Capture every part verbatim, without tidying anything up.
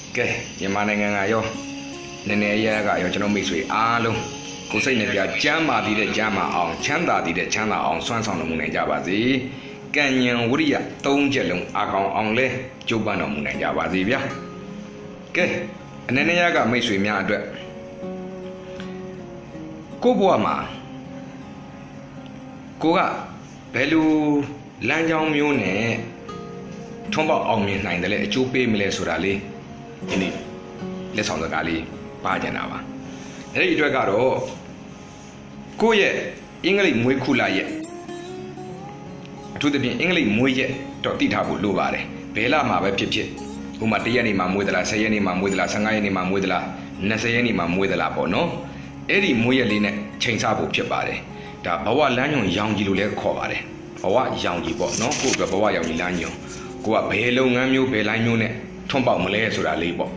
Oke, yang mana yang ayo, nenek ya kak, yo cuma misui alung, kusai nenek jama tidak jama ang, canda tidak canda ang, suan sang namun jawab sih, kanyang uria, tahun jalan akang ang le, coba namun jawab sih ya. Oke, nenek ya kak misui nya ada, kau buat ma, kau kak, perlu lanjang mione, coba ang mione naik dale, coba milih surali. Ini lesson sekali pelajaran apa? Jadi itu kalau kau ye English muy kula ye, tu tapi English muy ye, tak tidak boleh bare. Bela mah berpikir pikir, umat dia ni mamu adalah saya ni mamu adalah sangai ni mamu adalah nasi ni mamu adalah apa no? Eri muy ye line cengsa berpikir bare. Dah bawa lanjut yang jilu le kau bare, bawa yang jilu no, kau tu bawa yang jilu lanjut, kau bela ngamyu bela nyu ne. Tombak mulai sudah lebih.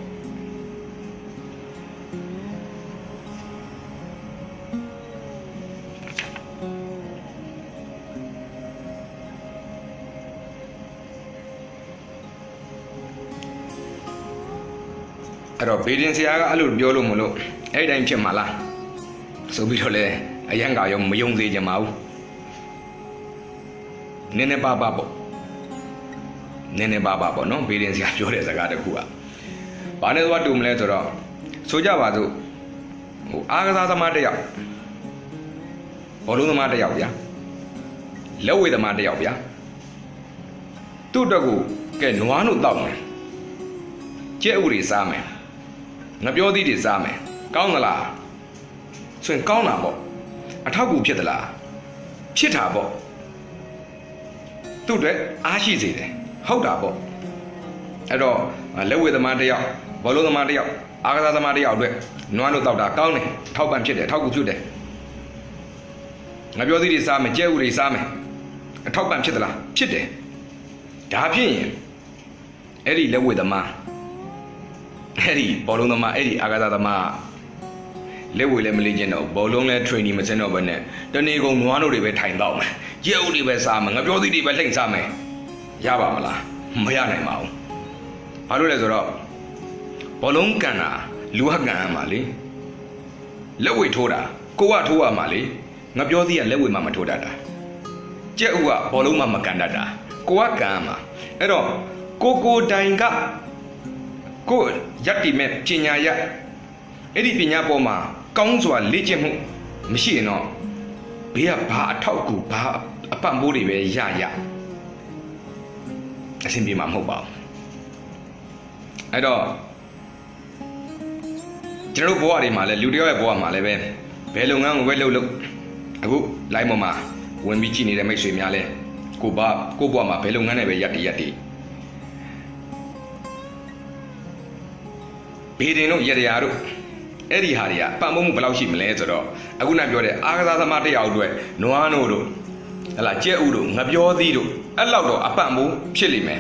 Ada bedanya sih agak alur biolu mulu. Eh dah macam malah. Sobi dole, ayah enggak yang meyung sih jemau. Nenek bapa bo. Nenek bapa bo, no, bedanya sih jual segala gua. Panen waktu mulai tu ro, soja waktu, agak sama ada ya, orang tu ada ya, lewi tu ada ya, tu dagu ke nuanu tahu me, cek uri sama, nabiodi di sama, kau nala, so kau nabo, atau gu piada lah, cita bo, tu deh asyik sih deh. How dah bo? Aduh, lewi tu mana dia, balu tu mana dia, agak tu mana dia ada. Nuanu tahu dah kau ni, tahu ban cedek, tahu kucu deh. Nabi orang di sana, jauh di sana, tahu ban cedek lah, cedek. Dah pun, eri lewi tu mana, eri balu tu mana, eri agak tu mana. Lewi le melihat no, balu le training macam no benar. Dan ni kau nuanu di betai tahu, jauh di bersama, nabi orang di betai sama. Ya apa malah, maya ni mau. Alu le zoro, polong kana, luar kana mali, lewi thoda, kuat thua mali, ngapjo dia lewi mama thoda dah. Cek uak polong mama kanda dah, kuat kana. Ero, koko daingka, ko jati me cinya ya, edi pinya poma, kau soal lecehmu, mesti no, biar bah tahu ku bah apa boleh be ya ya. Asyik biar mampu bau. Aduh, jangan lupa di mana, ludia buat mana be. Belungan, beluluk. Aku lain mama, wan bici ni ramai suami ale. Ku ba, ku buat mana belungan ni be yati yati. Bedino yati aru. Eri hari ya, pamu belau si melay zoro. Aku nak biar agak sama mati awal dua. Nuanu do. Alah cek uru, ngabiodi do. Allah do, apa mu pilih me?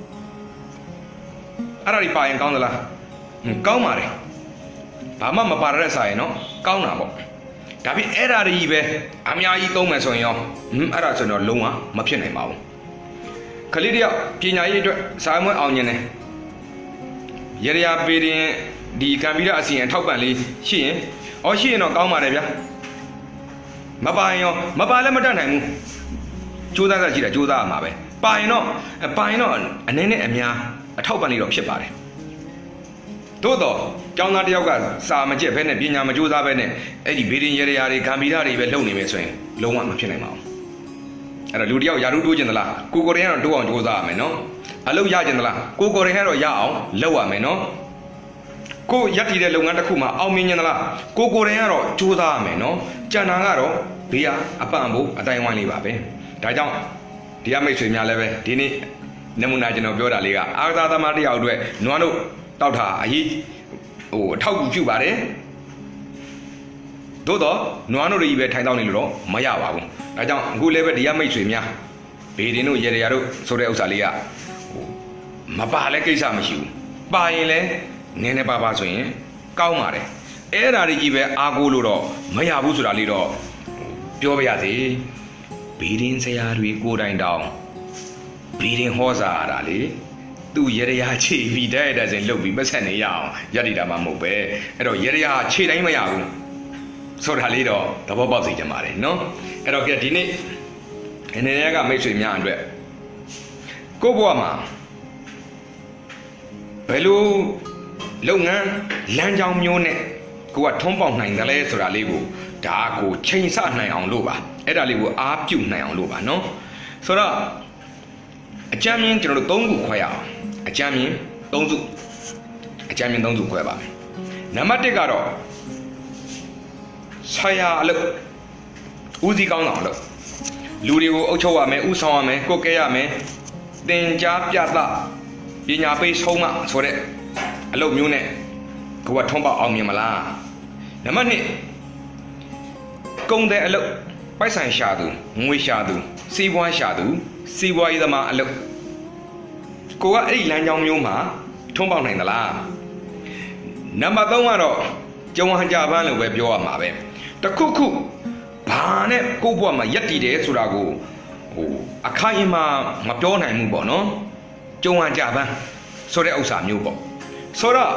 Ada di payung kau adalah, kau mari. Pama maparai saya no, kau nabo. Tapi era di ibe, amya itu mesonyo, ada sono lunga, macam ni mau. Kali dia punya itu, saya mau awalnya ne. Jadi apa di di kamera asyik tahu balik, sih, oh sih no kau mari ya. Mapayo, mapalai macam ni. Juda saja tidak juda apa be. Paino, paino, nenek amya, tahu balik orang siapa le. Todo, kau nak dia kan, sama je, pernah binya majuda pernah. Eh di birin jari jari kamera di belau ni mesoi, lawan macam ni mau. Ada ludia jaru dua jenis lah, kukorean dua orang juda me no. Alu ya jenis lah, kukorean ya au, lawan me no. Ku jati dia lawan tak kuma, au minyak lah, kukorean juda me no. Jangan ngaro, biar apa ambu, ada yang wani bape. Dah jauh, dia macam ni lewe. Ini namun aja nak biar liga. Agak ada mati awal dua. Nuanu tahu dah, ayi, oh tahu kucu bare. Dodo, nuanu ribe thay tahu ni loro, maya awal. Dah jauh, gule lewe dia macam ni. Bedino jadi aru sore usah liga. Mapa le kisah macam, bayi le, nenek bapa soalnya, kau mare. Era ribe aku loro, maya abu sudah liro. Jawab ya sih. Birin saya hari ku dah indang, birin hoza ada le, သူရေရချေပြီးတဲ့တဲ့စဉ်လုပ်ပြီးပတ်ဆက်နေရအောင်ရည်တည်တာမှမဟုတ်ပဲအဲ့တော့ရေရခြေတိုင်းမရဘူးဆိုတာလေးတော့သဘောပေါက်စေချင်ပါတယ်နော်အဲ့တော့ကဲဒီနေ့အနေနဲ့ကမိတ်ဆွေများအတွက်ကိုယ့်ဘဝမှာဘယ်လိုလုပ်ငန်းလမ်းကြောင်းမျိုးနဲ့ကိုကထုံးပေါက်နိုင်တယ်လဲဆိုတာလေးကိုဒါကိုချိန်ဆနိုင်အောင်လို့ပါအဲ့ဒါလေးကိုအားပြုနိုင်အောင်လို့ပါနော်ဆိုတော့အကြမ်းမြင်ကျွန်တော်တို့၃ခုခွဲရအောင်အကြမ်းမြင်၃စုအကြမ်းမြင်၃စုခွဲပါမယ်နံပါတ်၁ကတော့ဆရာအလုပ်ဦးစီးကောင်းဆောင်အလုပ်လူတွေကိုအုပ်ချုပ်ရမယ်ဥဆောင်ရမယ်ကိုယ်ကဲရမယ်သင်ကြားပြသပညာပေးဆုံးမဆိုတဲ့အလုပ်မျိုးနဲ့ကိုကထုံးပေါက်အောင်မြင်မလားနံပါတ်၂ကုန်တဲ့အလုပ်ပိုက်ဆံရှာသူငွေရှာသူစီးပွားရှာသူစီးပွားရေးသမားအလုပ်ကိုကအဲ့ဒီလမ်းကြောင်းမျိုးမှာထုံးပေါက်နိုင်သလားနံပါတ်၃ကတော့ကျုံဟန်ကြပန်းလို့ပဲပြောရမှာပဲတခုခုဘာနဲ့ကိုယ့်ဘဝမှာယက်တည်တယ်ဆိုတာကိုဟိုအခိုင်အမာမပြောနိုင်ဘူးပေါ့နော်ကျုံဟန်ကြပန်းဆိုတဲ့ဥစ္စာမျိုးပေါ့ဆိုတော့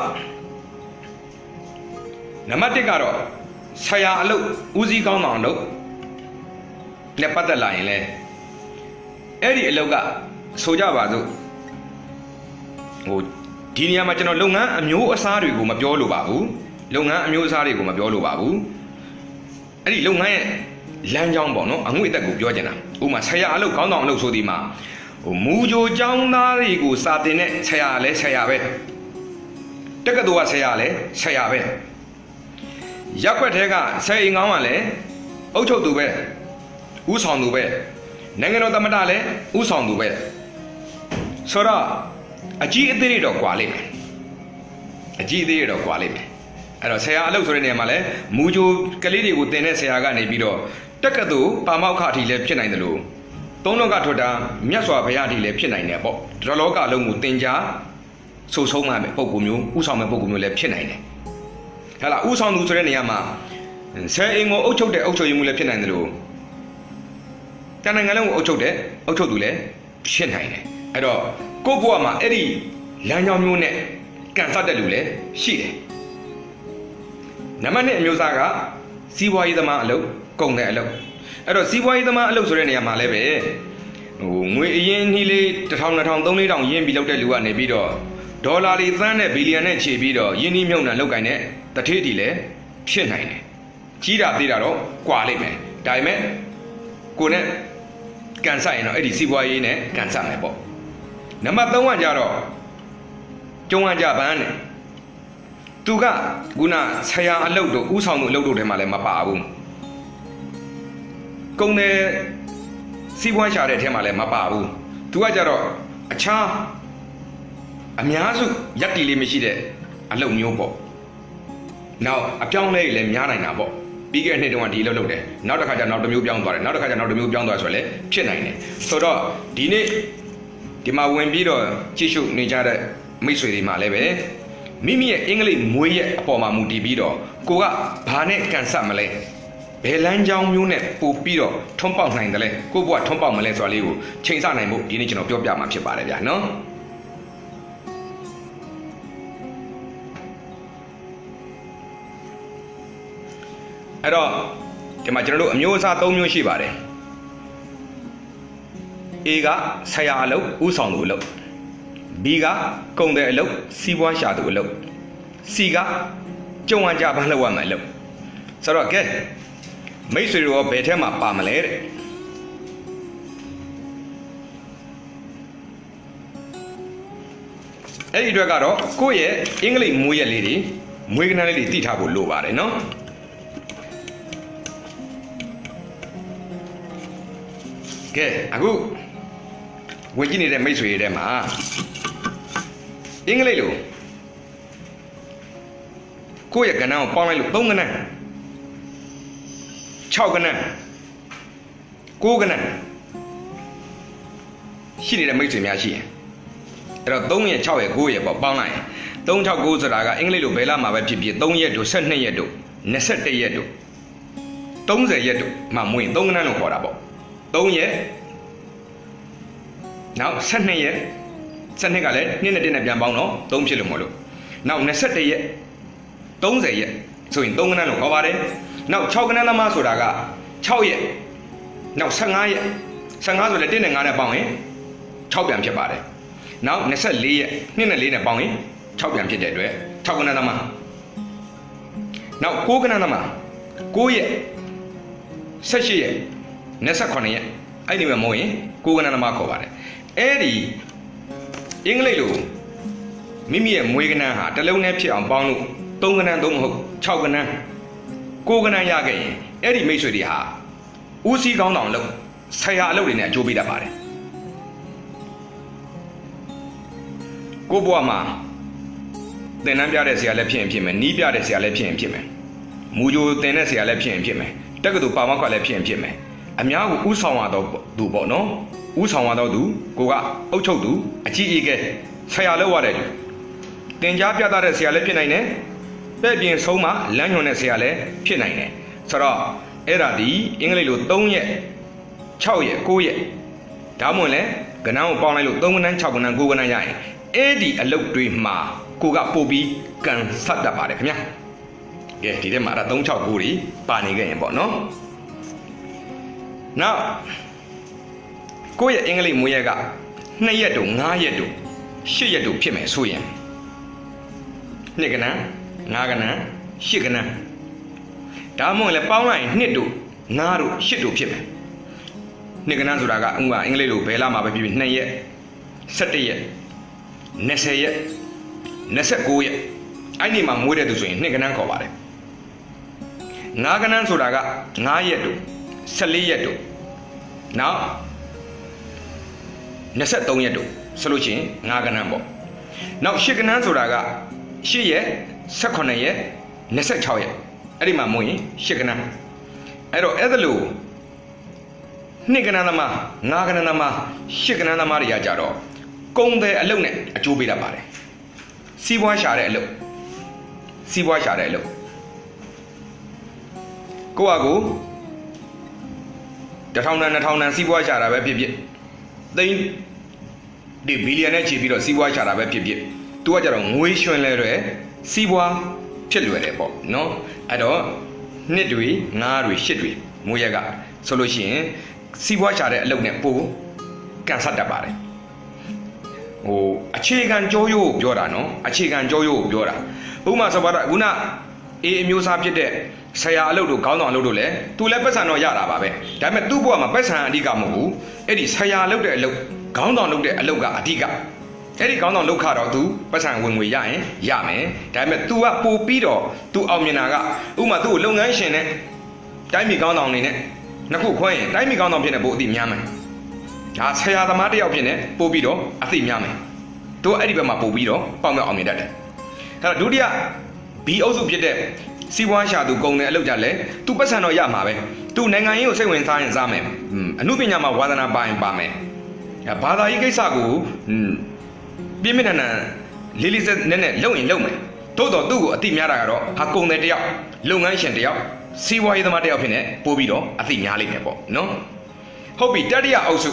နံပါတ်၁ကတော့ဆရာအလုပ်ဦးစီးကောင်းဆောင်အလုပ်နဲ့ပတ်သက်လာရင်လေအဲ့ဒီအလုပ်ကဆိုကြပါစို့ဟိုဒီနေရာမှာကျွန်တော်လုပ်ငန်းအမျိုးအစားတွေကိုမပြောလို့ပါဘူးလုပ်ငန်းအမျိုးအစားတွေကိုမပြောလို့ပါဘူးအဲ့ဒီလုပ်ငန်းရဲ့လမ်းကြောင်းပေါ့နော်အငွေ့အသက်ကိုပြောချင်တာဥပမာဆရာအလုပ်ကောင်းဆောင်အလုပ်ဆိုဒီမှာဟိုမူကြိုကျောင်းသားတွေကိုစာတင်တဲ့ဆရာလည်းဆရာပဲတက္ကသိုလ်ကဆရာလည်းဆရာပဲရက်ွက်ထဲကဆယ်အိမ်ကောင်းကလည်းအုပ်ချုပ်သူပဲဥဆောင်သူပဲနိုင်ငံတော်သမ္မတလည်းဥဆောင်သူပဲဆိုတော့အကြီးအသေးတွေတော့ကွာလိမ့်မယ်အကြီးအသေးတွေတော့ကွာလိမ့်မယ်အဲ့တော့ဆရာအလုပ်ဆိုတဲ့နေရာမှာလည်းမူကြိုကလေးတွေကိုတင်တဲ့ဆရာကနေပြီးတော့တက္ကသိုလ်ပါမောက္ခအထိလည်းဖြစ်နိုင်တယ်လို့သုံးလောကထွတ်တာမြတ်စွာဘုရားအထိလည်းဖြစ်နိုင်တယ်ပေါ့တလောကလုံးကိုတင်ကြားဆိုဆုံးမှပုံကူမျိုးဥဆောင်မဲ့ပုံကူမျိုးလည်းဖြစ်နိုင်တယ်ဟဲ့လားဥဆောင်သူဆိုတဲ့နေရာမှာဆယ်အိမ်ကိုအုပ်ချုပ်တဲ့အုပ်ချုပ်ရေးမှုလည်းဖြစ်နိုင်တယ်လို့တန်နိုင်ငံလုံးကိုအုပ်ချုပ်တဲ့အုပ်ချုပ်သူလည်းဖြစ်နိုင်တယ်အဲ့တော့ကိုယ့်ဘဝမှာအဲ့ဒီလမ်းကြောင်းမျိုးနဲ့ကန်ဆတ်တဲ့လူလည်းရှိတယ်နံပါတ်၂အမျိုးသားကစီးပွားရေးသမားအလုပ်ကုန်တဲ့အလုပ်အဲ့တော့စီးပွားရေးသမားအလုပ်ဆိုတဲ့နေရာမှာလည်းပဲဟိုငွေအရင်နှီးလေးတစ်ထောင်နှစ်ထောင်သုံးလေးထောင်ရင်းပြီးလုပ်တဲ့လူကနေပြီးတော့ဒေါ်လာတွေသန်းနဲ့ဘီလီယံနဲ့ခြေပြီးတော့ယင်းနှီးမြုပ်နှံလုပ်ကိုင်တဲ့တထေးတီလည်းဖြစ်နိုင်တယ်ကြီးတာသေးတာတော့ကွာလိမ့်မယ်ဒါပေမဲ့ကိုနဲ့ကန်ဆတ်ရင်တော့အဲ့ဒီစီးပွားရေးနဲ့ကန်ဆတ်မယ်ပေါ့နံပါတ်၃ကကြတော့ကျုံဟန်ကြပန်းနဲ့သူကခုနဆရာအလုပ်တို့ဥဆောင်တို့အလုပ်တို့ထဲမှာလည်းမပါဘူးကုန်တယ်စီးပွားရှာတဲ့ထဲမှာလည်းမပါဘူးသူကကြတော့အခြားအများစုရက်တီလေးမရှိတဲ့အလုပ်မျိုးပေါ့နောက်အပြောင်းလဲလည်းများနိုင်တာပေါ့ပြီးခဲ့တဲ့နှစ်တုန်းကဒီအလုပ်လုပ်တယ်နောက်တစ်ခါကျနောက်တစ်မျိုးပြောင်းသွားတယ်နောက်တစ်ခါကျနောက်တစ်မျိုးပြောင်းသွားဆိုလည်းဖြစ်နိုင်တယ်ဆိုတော့ဒီနေ့ဒီမှာဝင်ပြီးတော့ကြည့်ရှုနေကြတဲ့မိတ်ဆွေတွေမှာလည်းပဲမိမိရဲ့အင်္ဂလိပ်မွေးရဲ့အပေါ်မှာမူတည်ပြီးတော့ကိုကဘာနဲ့ကန်ဆတ်မလဲဘယ်လမ်းကြောင်းမျိုးနဲ့ပို့ပြီးတော့ထုံးပေါက်နိုင်တယ်လဲကိုဘဝထုံးပေါက်မလဲဆိုတာလေးကိုချိန်ဆနိုင်ဖို့ဒီနေ့ကျွန်တော်ပြောပြမှာဖြစ်ပါတယ်ဗျာနော်အဲ့တော့ဒီမှာကျွန်တော်တို့အမျိုးအစား၃မျိုးရှိပါတယ် A ကဆရာအလုပ်ဥဆောင်သူအလုပ် B ကကုန်တဲ့အလုပ်စီးပွားရှာသူအလုပ် C ကကျုံဟန်ကြပန်းလုပ်ရမယ်အလုပ်ဆိုတော့ကဲမိတ်ဆွေတို့ဘယ်ထဲမှာပါမလဲတဲ့အဲ့ဒီအတွက်ကတော့ကိုယ့်ရဲ့အင်္ဂလိပ်မွေးရက်လေးတွေမွေးကနန်းလေးတွေသိထားဖို့လိုပါတယ်နော်ကဲအခုဝင်ကြည့်နေတဲ့မိတ်ဆွေတွေထဲမှာအင်္ဂလိပ်လိုကိုယ့်ရဲ့ကဏ္ဍကိုပေါင်းလိုက်လို့သုံးကဏ္ဍ၆ကဏ္ဍ၉ကဏ္ဍရှိနေတဲ့မိတ်ဆွေများရှိရင်အဲ့တော့၃ရက်၆ရက်၉ရက်ပေါ့ပေါင်းလိုက်ရင်၃ ၆ ၉ဆိုတာကအင်္ဂလိပ်လိုဘယ်လာမှာပဲဖြစ်ဖြစ်၃ရက်တို့၁၂ရက်တို့၂၁ရက်တို့၃၀ရက်တို့မှမွေးရင်၃ကဏ္ဍလို့ခေါ်တာပေါ့၃ရက်နောက်၁၂ရက်စနစ်ကလည်းနှစ်နဲ့တစ်နဲ့ပြန်ပေါင်းတော့သုံးဖြစ်လို့မလို့နောက်နှစ်ဆက်တရက်သုံးဆယ်ရက်ဆိုရင်သုံးကဏ္ဍလို့ခေါ်ပါတယ်နောက်၆ကဏ္ဍသမားဆိုတာက၆ရက်နောက်၁၅ရက်၁၅ဆိုလည်းတစ်နဲ့ငါးနဲ့ပေါင်းရင်၆ပြန်ဖြစ်ပါတယ်နောက်၂၄ရက်နှစ်နဲ့လေးနဲ့ပေါင်းရင်၆ပြန်ဖြစ်တဲ့အတွက်၆ကဏ္ဍသမားနောက်၉ကဏ္ဍသမား၉ရက်၁၈ရက်၂၈ရက်အဲ့ဒီမှာမဟုတ်ရင်၉ကဏ္ဍသမားခေါ်ပါတယ်အဲ့ဒီအင်္ဂလိပ်လိုမိမိရဲ့မွေးကဏ္ဍဟာတစ်လုံးနဲ့ဖြစ်အောင်ပေါင်းလို့သုံးကဏ္ဍသုံးမဟုတ်၆ကဏ္ဍ၉ကဏ္ဍရခဲ့ရင်အဲ့ဒီမိတ်ဆွေတွေဟာဦးစီးကောင်းတောင်လို့ဆရာအလုပ်တွေနဲ့အကျိုးပေးတတ်ပါတယ်ကိုဘွားမှာသင်တန်းပြတဲ့ဆရာလည်းဖြစ်ရင်ဖြစ်မယ်နီးပြတဲ့ဆရာလည်းဖြစ်ရင်ဖြစ်မယ်မူကြိုသင်တဲ့ဆရာလည်းဖြစ်ရင်ဖြစ်မယ်တက္ကသိုလ်ပါမောက္ခလည်းဖြစ်ရင်ဖြစ်မယ်အများကိုဥဆောင်ရတော့သူပေါ့နော်ဥဆောင်ရတော့သူကိုကအုပ်ချုပ်သူအကြီးအကဲဆရာလုပ်ရတဲ့သူသင်ကြားပြသတဲ့ဆရာလည်းဖြစ်နိုင်တယ်ပဲ့ပြင်ဆုံးမှလမ်းညွှန်တဲ့ဆရာလည်းဖြစ်နိုင်တယ်ဆိုတော့အဲ့ဒါဒီအင်္ဂလိပ်လို၃ရက်၆ရက်၉ရက်ဒါမှမဟုတ်လဲကဏ္ဍကိုပေါင်းလိုက်လို့၃ကဏ္ဍ၆ကဏ္ဍ၉ကဏ္ဍရရင်အဲ့ဒီအလုပ်တွေမှာကိုကပို့ပြီးကန်ဆက်တတ်ပါတယ်ခင်ဗျာကဲဒီထဲမှာအဲ့ဒါ၃၆၉တွေပါနေခဲ့ရင်ပေါ့နော်နောက်ကိုယ့်ရဲ့အင်္ဂလိပ်မွေးရက်က၂ရက်တို့၅ရက်တို့၈ရက်တို့ဖြစ်မယ်ဆိုရင်နှစ်ကဏ္ဍ၅ကဏ္ဍ၈ကဏ္ဍဒါမှမဟုတ်လည်းပေါင်းလိုက်ရင်နှစ်တို့၅တို့၈တို့ဖြစ်မယ်နှစ်ကဏ္ဍဆိုတာကဥပမာအင်္ဂလိပ်လိုဘယ်လာမှာပဲဖြစ်ဖြစ်၂ရက်၁၁ရက်၂၀ရက်၂၉ရက်အဲ့ဒီမှာမွေးတဲ့သူဆိုရင်နှစ်ကဏ္ဍခေါ်ပါတယ်၅ကဏ္ဍဆိုတာက၅ရက်တို့၁၄ရက်တို့နောက်၂၃ရက်တို့ဆိုလို့ရှိရင်၅ကဏ္ဍပေါ့နောက်၈ကဏ္ဍဆိုတာက၈ရက်၁၈ရက်၂၆ရက်အဲ့ဒီမှာမွေးရင်၈ကဏ္ဍအဲ့တော့အဲ့ဒါလို့နှစ်ကဏ္ဍသမား၅ကဏ္ဍသမား၈ကဏ္ဍသမားတွေကကြတော့ကုန်တဲ့အလုပ်နဲ့အကျိုးပေးတတ်ပါတယ်စီးပွားရှာတဲ့အလုပ်စီးပွားရှာတဲ့အလုပ်ကိုယ့်အကူတစ်ထောင်တန်နှစ်ထောင်တန်စီးပွားရှာတာပဲဖြစ်ဖြစ်သိန်းဒီဘီလီယံနဲ့ချီပြီးတော့စီးပွားရှာတာပဲဖြစ်ဖြစ်သူကကြတော့ငွေရွှင်လဲတွေစီးပွားဖြစ်လွယ်တယ်ပေါ့နော်အဲ့တော့နှစ်တွေငါးတွေရှစ်တွေမွေးရက်ကဆိုလို့ရှိရင်စီးပွားရှာတဲ့အလုပ်နဲ့ပို့ကန်ဆက်တတ်ပါတယ်ဟိုအခြေခံကြောရိုးကိုပြောတာနော်အခြေခံကြောရိုးကိုပြောတာဥပမာဆိုပါတော့ခုနအေးအမျိုးသားဖြစ်တဲ့ဆရာအလုပ်တို့ခေါင်းဆောင်အလုပ်တို့လည်းသူလည်းပတ်စံတော့ရတာပါပဲဒါပေမဲ့သူ့ဘဝမှာပတ်စံအဓိကမဟုတ်ဘူးအဲ့ဒီဆရာလုပ်တဲ့အလုပ်ခေါင်းဆောင်လုပ်တဲ့အလုပ်ကအဓိကအဲ့ဒီခေါင်းဆောင်လုပ်ခတော့သူပတ်စံဝင်ငွေရရင်ရမယ်ဒါပေမဲ့ तू ကပို့ပြီးတော့ तू အောင်မြင်တာကဥပမာသူ့ကိုလုပ်ငန်းရှင်နဲ့တိုင်းပြည်ခေါင်းဆောင်နေနဲ့နှစ်ခုခွဲရင်တိုင်းပြည်ခေါင်းဆောင်ဖြစ်နေပို့အသိများမယ်ဒါဆရာသမားတစ်ယောက်ဖြစ်နေပို့ပြီးတော့အသိများမယ်တို့အဲ့ဒီဘက်မှာပို့ပြီးတော့ပေါက်မြောက်အောင်မြင်တတ်တယ်အဲ့တော့ဒုတိယ B အုပ်စုဖြစ်တဲ့စီးပွားရှာသူကုန်တဲ့အလုပ်ကြလဲသူပတ်စံတော့ရမှာပဲသူနိုင်ငံရေးကိုစိတ်ဝင်စားရင်စားမယ်အမှုပညာမှာဝါသနာပါရင်ပါမယ်ဘာသာရေးကိစ္စကိုပြင်းပြင်းထန်ထန်လေးလေးစက်နဲ့နဲ့လုံရင်လုံမယ်သို့တော်သူ့ကိုအသိများတာကတော့ဟာကုန်တဲ့တယောက်လုပ်ငန်းရှင်တယောက်စီးပွားရေးသမားတယောက်ဖြစ်နေပို့ပြီးတော့အသိများလိမ့်မယ်ပေါ့နော်ဟုတ်ပြီတတိယအုပ်စု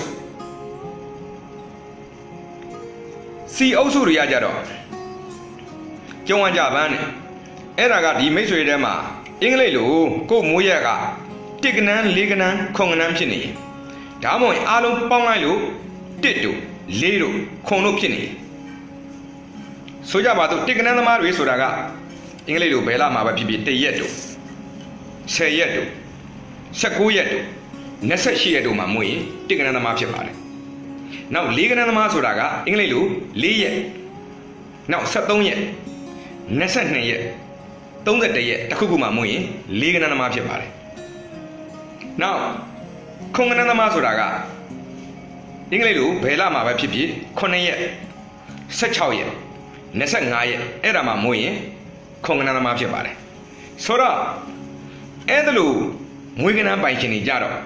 စီအုပ်စုတွေကကြတော့ကျုံဝကြပန်းနဲ့အဲ့ဒါကဒီမိတ်ဆွေထဲမှာအင်္ဂလိပ်လိုကို့မိုးရက်ကတစ်ကနန်းလေးကနန်းခုံကနန်းဖြစ်နေဒါမှမဟုတ်အားလုံးပေါင်းလိုက်လို့တစ်တို့လေးတို့ခုံတို့ဖြစ်နေဆိုကြပါတော့တစ်ကနန်းသမားတွေဆိုတာကအင်္ဂလိပ်လိုဘယ်လာမှာပဲဖြစ်ဖြစ်တစ်ရက်တို့ဆယ်ရက်တို့၁၉ရက်တို့၂၈ရက်တို့မှာမွေးရင်တစ်ကနန်းသမားဖြစ်ပါတယ်နောက်လေးကနန်းသမားဆိုတာကအင်္ဂလိပ်လိုလေးရက်နောက်၁၃ရက်၂၂ရက်၃၁ရက်တစ်ခုခုမှမွေးရင်လေးကနန်းသမားဖြစ်ပါတယ်နောက်ခုံကနန်းသမားဆိုတာကအင်္ဂလိပ်လိုဘယ်လာမှာပဲဖြစ်ဖြစ်ခုနှစ်ရက်၁၆ရက်၂၅ရက်အဲ့ဒါမှမွေးရင်ခုံကနန်းသမားဖြစ်ပါတယ်ဆိုတော့အဲ့ဒါလိုမွေးကနန်းပိုင်ရှင်တွေကြတော့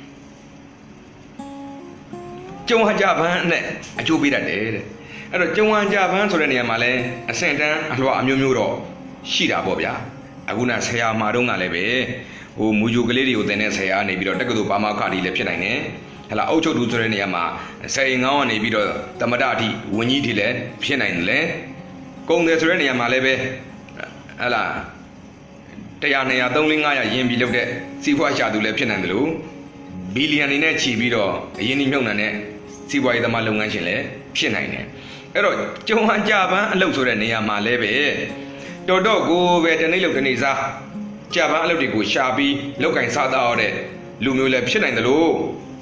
ကျုံဟကြပန်းနဲ့အကျိုးပေးတတ်တယ်တဲ့အဲ့တော့ကျုံဟကြပန်းဆိုတဲ့နေရာမှာလဲအဆင့်တန်းအလွှာအမျိုးမျိုးတော့ရှိတာပေါ့ဗျာအခုနဆရာမာတုံးကလည်းပဲဟိုမူဂျိုကလေးတွေကိုသင်တဲ့ဆရာကနေပြီးတော့တက္ကသိုလ်ပါမောက္ခတွေလည်းဖြစ်နိုင်တယ်ဟလာအုတ်ချုပ်တူဆိုတဲ့နေရာမှာစိန်ငောင်းကနေပြီးတော့တမဒအထိဝင်းကြီးထိလည်းဖြစ်နိုင်တယ်လေကုံတယ်ဆိုတဲ့နေရာမှာလည်းပဲဟလာတရားနေရာသုံးလေးငါးရာယင်ပြီးလုပ်တဲ့စီးပွားရှာသူလည်းဖြစ်နိုင်တယ်လို့ဘီလီယံနေနဲ့ချီပြီးတော့အရင်ဒီမြုပ်နှံတဲ့စီးပွားရေးသမားလုပ်ငန်းရှင်လည်းဖြစ်နိုင်တယ်အဲ့တော့ကျုံဟန်ကြပန်းအလုပ်ဆိုတဲ့နေရာမှာလည်းပဲတော်တော့ကိုပဲတနေ့လုပ်တနေ့စားကြပန်းအလုပ်တွေကိုရှာပြီးလောက်ကင်စားတော့တဲ့လူမျိုးလည်းဖြစ်နိုင်တယ်လို့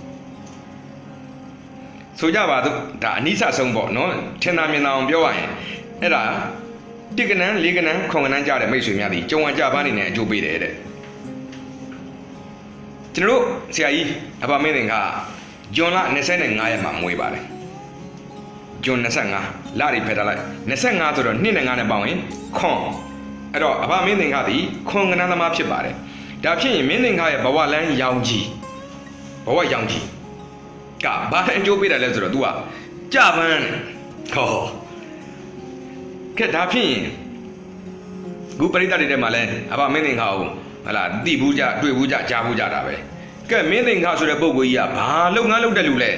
ဆိုကြပါတော့ဒါအနိစ္စဆုံးပေါ့နော်ထင်သာမြင်သာအောင်ပြောရရင်အဲ့ဒါတိကနန်းလေးကနန်းခုံကနန်းကြတဲ့မိတ်ဆွေများသည်ကျုံဟန်ကြပန်းနေနဲ့အကျိုးပေးတယ်တဲ့ကျွန်တော်တို့ဆရာကြီးအဘမင်းသင်္ခါဂျွန်လ၂၅ရက်မှာမွေးပါတယ်ဂျွန်၂၅လရီဖက်ထားလိုက်၂၅ဆိုတော့နှစ်နဲ့ငါးနဲ့ပေါင်းရင်ခွန်အဲ့တော့အဘမင်းသင်္ခါသည်ခွန်ကနန်းသမားဖြစ်ပါတယ်ဒါဖြစ်ရင်မင်းသင်္ခါရဲ့ဘဝလန်းရောင်ကြီးဘဝရောင်ကြီးကဘာအကျိုးပေးတယ်လဲဆိုတော့ तू ကကြပန်းဟောကဲဒါဖြစ်ရင်ခုပရိသတ်တွေထဲမှာလဲအဘမင်းသင်္ခါကိုဟလာတိဘူးကြတွေ့ဘူးကြကြားဘူးကြတာပဲကဲမင်းသင်္ခါဆိုတဲ့ပုံကိုကြီးကဘာလုပ်ငန်းလုပ်တဲ့လူလဲ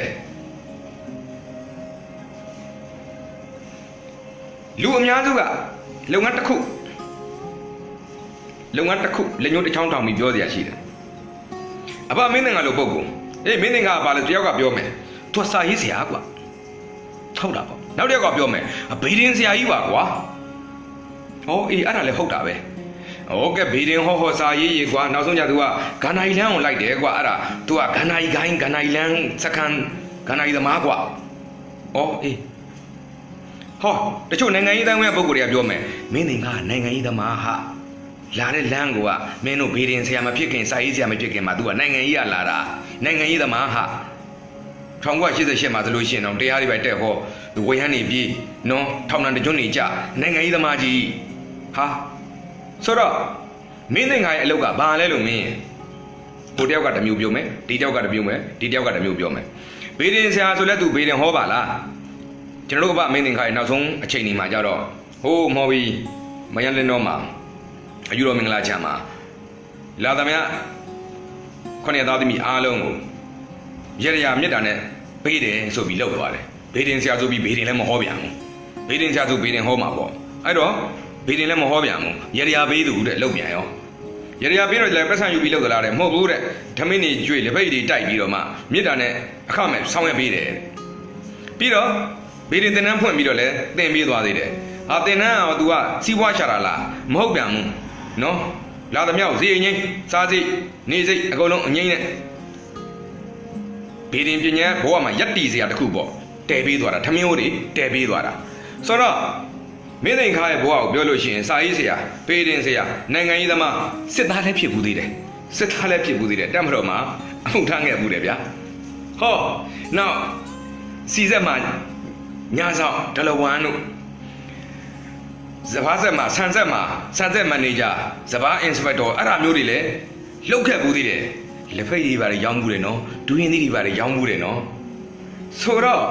လူအများစုကလုပ်ငန်းတစ်ခုလုပ်ငန်းတစ်ခုလက်ညှိုးတစ်ချောင်းထောင်ပြီးပြောစရာရှိတယ်အဘမင်းသင်္ခါလိုပုံကိုအေးမင်းသင်္ခါကဘာလဲတယောက်ကပြောမယ်သူစာရေးဆရာကွာဟုတ်တာပေါ့နောက်တစ်ယောက်ကပြောမယ်ဗေဒင်ဆရာကြီးပါကွာဟောအေးအဲ့ဒါလည်းဟုတ်တာပဲโอเคဗေဒင်ဟောဟောစာရေးရေးကွာနောက်ဆုံးကြ तू ကဂန္ဓာရီလန်းကိုလိုက်တယ်ကွာအဲ့ဒါ तू ကဂန္ဓာရီကိုင်းဂန္ဓာရီလန်းစကန်ဂန္ဓာရီသမားကွာဩအေးဟောတချို့နိုင်ငံရေးတိုင်းဝဲပုဂ္ဂိုလ်တွေကပြောမယ်မင်းသင်္ခါနိုင်ငံရေးသမားဟာလာတဲ့လမ်းကိုကမင်းတို့ဗေဒင်ဆရာမဖြစ်ခင်စာရေးဆရာမဖြစ်ခင်မှာ तू ကနိုင်ငံရေးကလာတာနိုင်ငံရေးသမားဟာ၁၉၈၈မှာဆိုလို့ရှိရင်တော့တရားတွေပဲတက်ဟောဝေဟန်းနေပြီးနော်ထောင်နှံတကျွန်းနေကြနိုင်ငံရေးသမားကြီးဟာဆိုတော့မင်းသင်္ခါရဲ့အလုပ်ကဘာလဲလို့မင်းကိုတယောက်ကတမျိုးပြောမယ်ဒီတယောက်ကတမျိုးမယ်ဒီတယောက်ကတမျိုးပြောမယ်ဗေဒင်ဆရာဆိုလဲ तू ဗေဒင်ဟောပါလားကျွန်တော်တို့ကမင်းသင်္ခါရဲ့နောက်ဆုံးအချိန်ဒီမှာကြတော့ဟိုးမော်ဘီမယန်လင်းတော်မှာအယူတော်မင်္ဂလာချမ်းမှာလာသမျှခုနှစ်သားသမီးအားလုံးကိုရရမြတ်တာနဲ့ပေးတယ်ဆိုပြီးလောက်သွားတယ်ဗေဒင်ဆရာဆိုပြီးဗေဒင်လည်းမဟောပြန်ဘူးဗေဒင်ဆရာဆိုဗေဒင်ဟောမှာပေါ့အဲ့တော့ဗေဒင်လည်းမဟောပြန်ဘူးရရပေးသူတဲ့လောက်ပြန်ရောရရပေးတော့လည်းပတ်စံယူပြီးလောက်သလားတဲ့မဟုတ်ဘူးတဲ့ဓမင်းတွေကျွေလက်ပိတ်တွေတိုက်ပြီးတော့မှမြတ်တာနဲ့အခမဲ့ဆောင်းရပေးတယ်ပြီးတော့ဗေဒင်သင်တန်းဖွင့်ပြီးတော့လည်းသင်ပေးသွားသေးတယ်ဟာသင်တန်းအောင် तू ကစီးပွားချတာလားမဟုတ်ပြန်ဘူးနော်လာသမျှဈေးအငိမ့်စားစိတ်နေစိတ်အကုန်လုံးအငိမ့်နဲ့ဗေဒင်ပညာဘဝမှာယက်တီစရာတစ်ခုပေါ့တဲပေးသွားတာထမင်းဟိုတွေတဲပေးသွားတာဆိုတော့မင်းသင်္ခါရဲ့ဘဝကိုပြောလို့ရှိရင်စာရေးဆရာဗေဒင်ဆရာနိုင်ငံရေးသမားစစ်သားလည်းဖြစ်ဘူးသေးတယ်စစ်သားလည်းဖြစ်ဘူးသေးတယ်တက်မတော်မှာအမှုထမ်းခဲ့ဘူးတယ်ဗျာဟောနောက်စီဆက်မှာညာဆောင်ဒလဝမ်တို့စဘာဆက်မှာဆန်ဆက်မှာဆန်ဆက်မန်နေဂျာစဘာအင်စပက်တော်အဲ့ဒါမျိုးတွေလည်းလှုပ်ခဲ့ဘူးသေးတယ်လက်ဖိတ်တွေပါလေရောင်းဘူးတယ်နော်ဒူရင်သီးတွေပါလေရောင်းဘူးတယ်နော်ဆိုတော့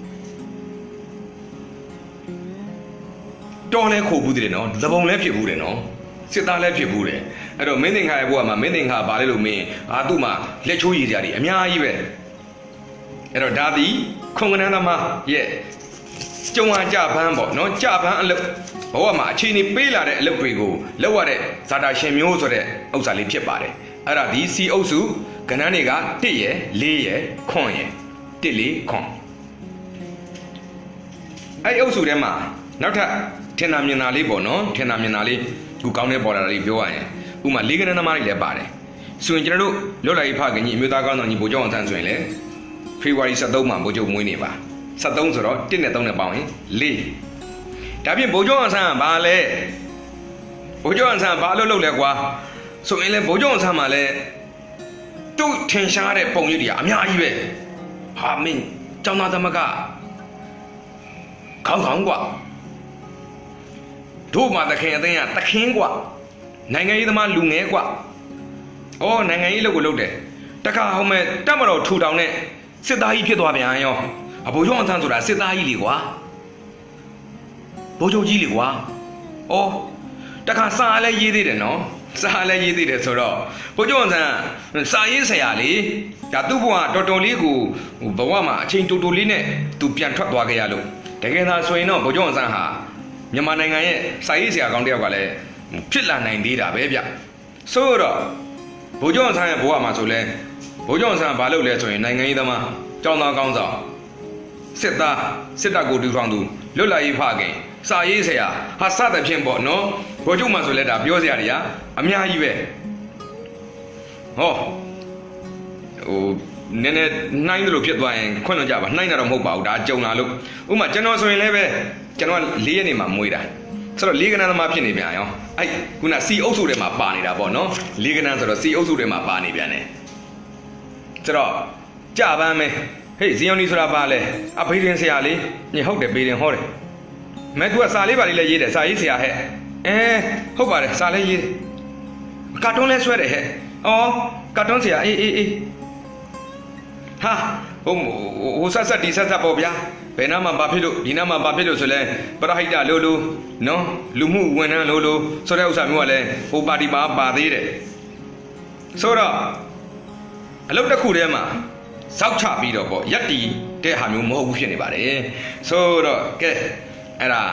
တော်လဲခိုဘူးတယ်နော်သဘုံလဲဖြစ်ဘူးတယ်နော်စစ်သားလဲဖြစ်ဘူးတယ်အဲ့တော့မင်းသင်္ခါရဲ့ဘုရားမှာမင်းသင်္ခါဘာလဲလို့မင်းအာသူ့မှာလက်ချိုးရည်ကြတယ်အများကြီးပဲအဲ့တော့ဒါသည်ခုံကနန်းသမားရဲ့ကျုံဟာကြပန်းပေါ့နော်ကြပန်းအလုပ်ဘဝမှာအခြေအနေပေးလာတဲ့အလုပ်တွေကိုလောက်ရတဲ့ဇာတာရှင်မျိုးဆိုတဲ့ဥစ္စာလေးဖြစ်ပါတယ်အဲ့ဒါဒီစီအုပ်စုကဏ္ဍတွေကတစ်ရယ်လေးရယ်ခွန်ရယ်တစ်လေးခွန်အဲ့အုပ်စုထဲမှာနောက်ထပ်ထင်သာမြင်သာလေးပေါ့နော်ထင်သာမြင်သာလေးခုကောင်းတဲ့ပေါ်လာတာလေးပြောရရင်ဥမာလေးကဏ္ဍသမားတွေလည်းပါတယ်ဆိုရင်ကျွန်တော်တို့လွတ်လပ်ရေးဖခင်ကြီးအမျိုးသားကောင်းဆောင်ကြီးဗိုလ်ချုပ်အောင်ဆန်းဆိုရင်လည်းဖေဖော်ဝါရီ၁၃မှာဗိုလ်ချုပ်မွေးနေပါ၁၃ဆိုတော့တစ်နဲ့သုံးနဲ့ပေါင်းရင်လေးဒါဖြင့်ဗိုလ်ချုပ်အောင်ဆန်းကဘာလဲဗိုလ်ချုပ်အောင်ဆန်းဘာလို့လုပ်လဲကွာဆိုရင်လည်းဗိုလ်ချုပ်အောင်ဆန်းမှာလည်းသူ့ထင်ရှားတဲ့ပုံရိပ်တွေကအများကြီးပဲဟာမင်းကျောင်းသားသမဂ္ဂခေါင်းဆောင်ကွာတို့မှာတခင်အသိန်းကတခင်ကွာနိုင်ငံရေးသမားလူငယ်ကွာဩနိုင်ငံရေးလုပ်ကိုလုပ်တယ်တခါဟောမဲ့တက်မတော်ထူထောင်တဲ့စစ်သားကြီးဖြစ်သွားပြန်ရောအဘိုးကျောင်းအောင်ဆန်းဆိုတာစစ်သားကြီးလေကွာဘိုးချုပ်ကြီးလေကွာဩတခါစာလည်းရေးသေးတယ်နော်စာလည်းရေးသေးတယ်ဆိုတော့ဘုကျော်ဆန်းစာရေးဆရာလေဒါသူ့ဘဝတော်တော်လေးကိုဘဝမှာအချိန်တူတူလေးနဲ့သူပြန်ထွက်သွားခဲ့ရလို့တကယ်သာဆိုရင်တော့ဘုကျော်ဆန်းဟာမြန်မာနိုင်ငံရဲ့စာရေးဆရာကောင်းတစ်ယောက်ကလည်းဖြစ်လာနိုင်သေးတာပဲဗျဆိုတော့ဘုကျော်ဆန်းရဲ့ဘဝမှာဆိုလဲဘုကျော်ဆန်းဘာလုပ်လဲဆိုရင်နိုင်ငံရေးသမားကျောင်းသားကောင်းဆောင်စစ်သားစစ်တပ်ကိုတူထောင်သူလွတ်လပ်ရေးဖခင်စာရေးဆရာဟာစသဖြင့်ပေါ့နော်ဘိုလ်ချုပ်မှဆိုလဲဒါပြောစရာတွေကအများကြီးပဲဟောဟိုနည်းနည်းနှိုင်းတယ်လို့ဖြစ်သွားရင်ခွင့်လွှတ်ကြပါနှိုင်းတာတော့မဟုတ်ပါဘူးဒါကြုံလာလို့ဥပမာကျွန်တော်ဆိုရင်လည်းပဲကျွန်တော်လေးရက်နေမှာမွေးတာဆိုတော့လေးကနန်းသမားဖြစ်နေပြန်ရောအဲ့ခုနစီအုပ်စုတွေမှာပါနေတာပေါ့နော်လေးကနန်းဆိုတော့စီအုပ်စုတွေမှာပါနေပြန်တယ်ဆိုတော့ကြပန်းမယ်ဟေးဇီယွန်နီဆိုတာပါလေအဖေးတင်ဆရာလေးညဟုတ်တယ်ပေတင်ဟောတယ်မဲသူကစာလေးပါလေးလည်းရေးတယ်စာရေးဆရာဟဲ့အဲဟုတ်ပါတယ်စာလေးရေးကာတွန်းလည်းဆွဲတယ်ဟဲ့အော်ကာတွန်းဆရာအေးအေးအေးဟာဟိုဟိုဆက်ဆက်ဒီဆက်ဆက်ပေါ့ဗျာဘယ်နာမှဘာဖြစ်လို့ဒီနာမှဘာဖြစ်လို့ဆိုလဲပရဟိတလို့လို့နော်လူမှုဝန်ထမ်းလို့လို့ဆိုတဲ့ဥစ္စာမျိုးကလည်းဟိုပါတီပါပါသေးတယ်ဆိုတော့အလုပ်တစ်ခုတည်းမှာစောက်ချပြီးတော့ပေါ့ရက်တီတဲ့ဟာမျိုးမဟုတ်ဘူးဖြစ်နေပါတယ်ဆိုတော့ကဲအဲ့ဒါ